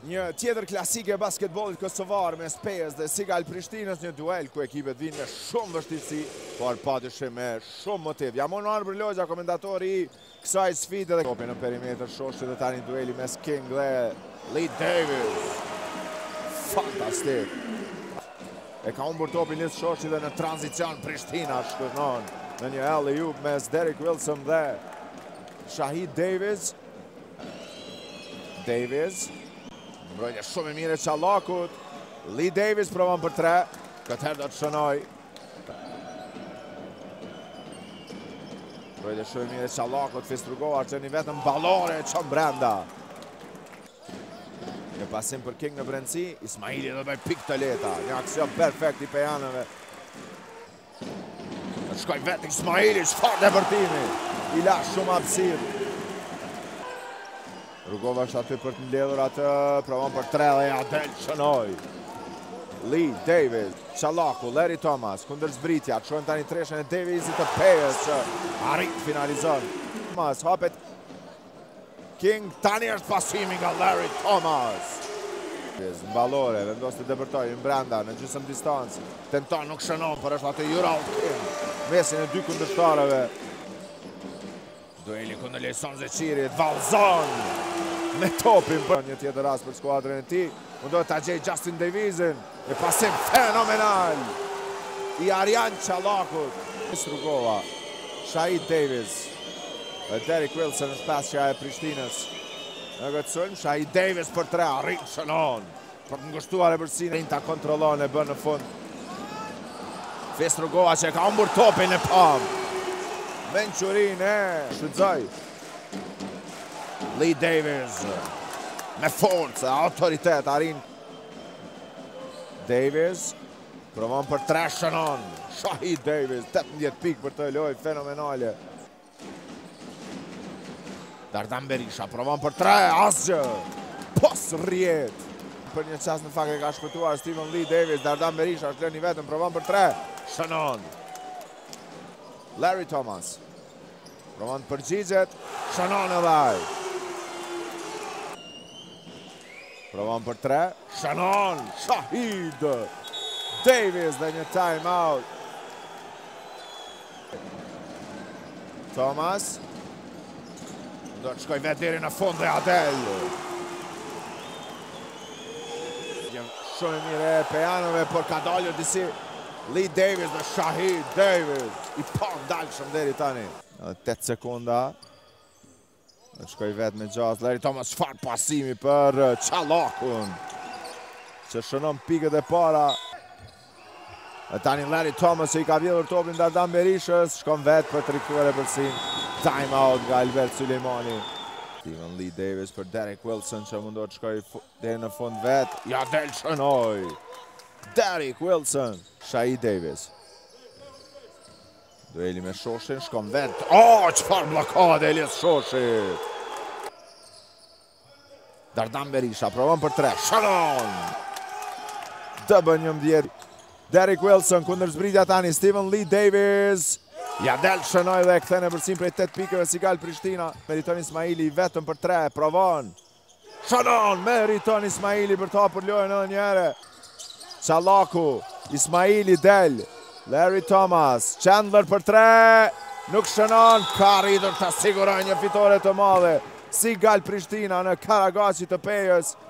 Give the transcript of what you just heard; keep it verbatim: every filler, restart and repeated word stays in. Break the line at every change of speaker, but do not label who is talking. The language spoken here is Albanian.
Një tjetër klasike e basketbollit kosovar mes Pejas dhe Sigal Prishtinës, një duel ku ekipet vinë me shumë vështirësi, por padyshim me shumë motiv. Jam unë Arbër Logja, komentatori i kësaj sfide dhe topi në perimetër shoshit dhe tani dueli mes King dhe Lee Davis. Fantastik. E ka humbur topin Lee shoshit dhe në tranzicion Prishtina shkërnon në një alley-oop mes Derek Wilson dhe Shahid Davis. Davis. Mbrojtje shumë e mire Qallakut. Lee Davis provon për tre. Këtë herë do të shënoj. Mbrojtje shumë e mire Qallakut. Fistrugovar që një vetëm ballore e qënë brenda. Një pasim për King në brendësi. Ismaili do bëj pik të leta. Një aksion perfekt i pejanëve. Në shkoj vetë Ismaili, çfarë depërtimi. I la shumë hapësirë. Rugova është aty për të mbledhur atë, provon për tre dhe ja del shënoj. Lee Davis, Qallaku, Larry Thomas, kundër zbritja, të shojnë tani treshen e Davisit të Pejas që arrit finalizon. Thomas, hapet King, tani është pasimi nga Larry Thomas. Mballore, vendos të depërtoj, në brenda, në gjysmë distancë, tenton nuk shënon, për është aty Xhiro King, mesin e dy kundërshtarëve. Dueli kundër Lejson Zeqirit, Valzon me topin për një tjetër rast për skuadrën e tij. Mundohet ta gjej Justin Davisin, e pasim fenomenal i Arjan Qallakut. Rugova, Shahid Davis dhe Derek Wilson është pasja e Prishtinës. Në këtë sulm, Shahid Davis për tre, arrit shënon për të ngushtuar e përsinë, ta kontrollon e bën në fund. Rugova që ka humbur topin e pam. Venqurin e shfrytëzoi. Lee Davis me forcë, autoritet arrin. Davis provon për tre, shënon. Shahid Davis, tetëmbëdhjetë pikë për të lojë fenomenale. Dardan Berisha provon për tre, asgjë. Pos rrjet. Për një çast në fakt e ka shpëtuar Steven Lee Davis. Dardan Berisha është lënë vetëm, provon për tre, shënon. Larry Thomas provon të përgjigjet, shënon edhe ai. Provon për tre, shënon, Shahid Davis dhe një time out. Thomas do të shkoj vetë deri në fund dhe Adel. Shumë mire e pejanëve, por ka dalur disi Lee Davis dhe Shahid Davis. I pa ndalshëm deri tani. tetë sekunda. Në shkoj vetë me gjatë. Larry Thomas, çfarë pasimi për Qallakun, që shënon pikët e para. E tani Larry Thomas që i ka vjedhur topin Dardan Berishës, shkon vetë për të rikthyer e përsin. Time out nga Albert Sulejmani. Steven Lee Davis për Derek Wilson që mundohet të shkoj deri në fund vetë. Ja del shënoj. Derek Wilson, Shahid Davis. Dueli me Shoshin, shkon vetë. O, çfarë bllokade Elias Shoshit. Dardan Berisha, provon për tre, shënon. Dë bën njëmbëdhjetë. Derek Wilson, kundër zbritja tani, Steven Lee Davis. Ja del shënoj dhe e kthen e përsin prej tetë pikëve Sigal Prishtina. Meriton Ismaili vetëm për tre, provon. Shënon, meriton Ismaili për të hapur lojën edhe një herë. Qallaku, Ismaili del. Larry Thomas, Chandler për tre, nuk shënon, ka rritur të siguroj një fitore të madhe. Sigal Prishtina në Karagaci të Pejas.